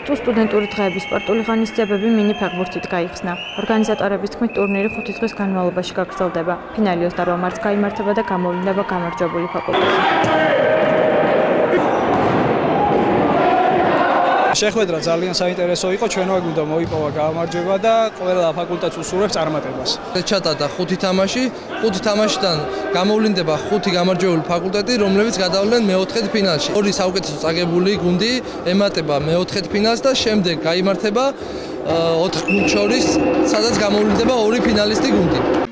წუთს სტუდენტური დღეების სპორტული ღონისძიებები მინი ფეხბურთით გაიხსნა. ორგანიზატორების თქმით, ტურნირი 5 დღის განმავლობაში გაგრძელდება. ფინალი 28 მარტს გაიმართება და გამოვლინდება გამარჯვებული ფაკულტეტი. შეხვედრა ძალიან საინტერესო იყო, ჩვენო გუნდმა მოიპოვა გამარჯვება და ყველა ფაკულტეტს უსურვებს წარმატებას. ჩატარდა 5 თამაში, 5 თამაშიდან გამოვლინდება 5 გამარჯვებული ფაკულტეტი, რომლებიც გადავლენ მეოთხედ ფინალში. ორი საუკეთესო წაგებული გუნდი ემატება მეოთხედ ფინალს და შემდეგ გაიმართება 4 გუნდს შორის, სადაც გამოვლინდება 2 ფინალისტი გუნდი.